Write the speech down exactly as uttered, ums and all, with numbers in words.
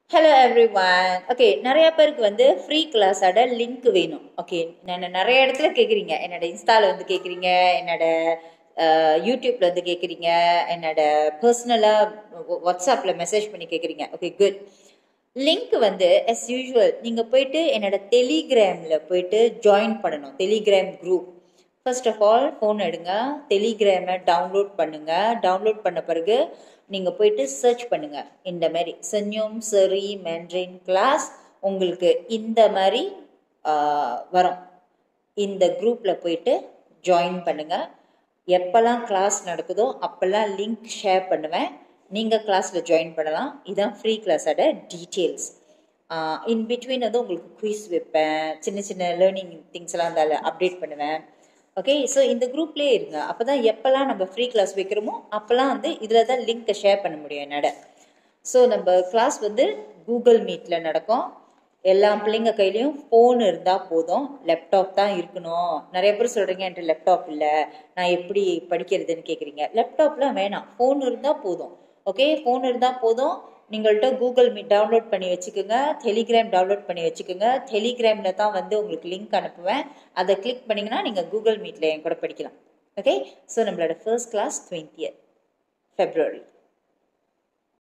Hello every one. Okay, நிறைய பேருக்கு வந்து ஃப்ரீ கிளாஸோட லிங்க் வேணும். ஓகே, நான் நிறைய இடத்துல கேட்குறீங்க. என்னோட இன்ஸ்டாவில் வந்து கேட்குறீங்க, என்னோட யூடியூப்ல வந்து கேட்குறீங்க, என்னோட பர்சனலாக வாட்ஸ்அப்பில் மெசேஜ் பண்ணி கேட்குறீங்க. Okay, good. லிங்க் வந்து as யூஷுவல் நீங்கள் போயிட்டு என்னோட டெலிகிராமில் போயிட்டு ஜாயின் பண்ணணும். Telegram group. First of all phone எடுங்க, டெலிகிராமை டவுன்லோட் பண்ணுங்க. டவுன்லோட் பண்ண பிறகு நீங்கள் போயிட்டு சர்ச் பண்ணுங்க. இந்த மாதிரி சென்யோம் சரி மேண்ட்ரின் கிளாஸ் உங்களுக்கு இந்த மாதிரி வரும். இந்த குரூப்பில் போயிட்டு ஜாயின் பண்ணுங்க. எப்போல்லாம் கிளாஸ் நடக்குதோ அப்போல்லாம் லிங்க் ஷேர் பண்ணுவேன். நீங்கள் கிளாஸில் ஜாயின் பண்ணலாம். இதுதான் ஃப்ரீ கிளாஸோட டீட்டெயில்ஸ். இன் பிட்வீன் வந்து உங்களுக்கு குயிஸ் வைப்பேன், சின்ன சின்ன லேர்னிங் திங்ஸ் எல்லாம் இருந்தாலும் அப்டேட் பண்ணுவேன். ஓகே, ஸோ இந்த குரூப்லேயே இருங்க. அப்போ தான் எப்போல்லாம் நம்ம ஃப்ரீ கிளாஸ் வைக்கிறோமோ அப்போல்லாம் வந்து இதில் தான் லிங்க்கை ஷேர் பண்ண முடியும் என்னோட. ஸோ நம்ம கிளாஸ் வந்து கூகுள் மீட்டில் நடக்கும். எல்லா பிள்ளைங்க கையிலையும் ஃபோன் இருந்தால் போதும், லேப்டாப் தான் இருக்கணும். நிறைய பேர் சொல்கிறீங்க என்கிட்ட லேப்டாப் இல்லை, நான் எப்படி படிக்கிறதுன்னு கேட்குறீங்க. லேப்டாப்லாம் வேணாம், ஃபோன் இருந்தால் போதும். ஓகே, ஃபோன் இருந்தால் போதும். நீங்கள்கிட்ட கூகுள் மீட் டவுன்லோட் பண்ணி வச்சுக்கோங்க, டெலிகிராம் டவுன்லோட் பண்ணி வச்சுக்கோங்க. டெலிகிராமில் தான் வந்து உங்களுக்கு லிங்க் அனுப்புவேன். அதை கிளிக் பண்ணிங்கன்னா நீங்கள் கூகுள் மீட்டில் என் கூட படிக்கலாம். ஓகே, ஸோ நம்மளோட ஃபர்ஸ்ட் கிளாஸ் டுவெண்ட்டியத் ஃபெப்ரவரி.